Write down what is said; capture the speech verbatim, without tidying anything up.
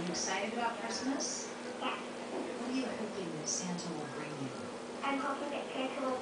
excited about Christmas? Yeah. What are you hoping that Santa will bring you? I'm hoping that Santa will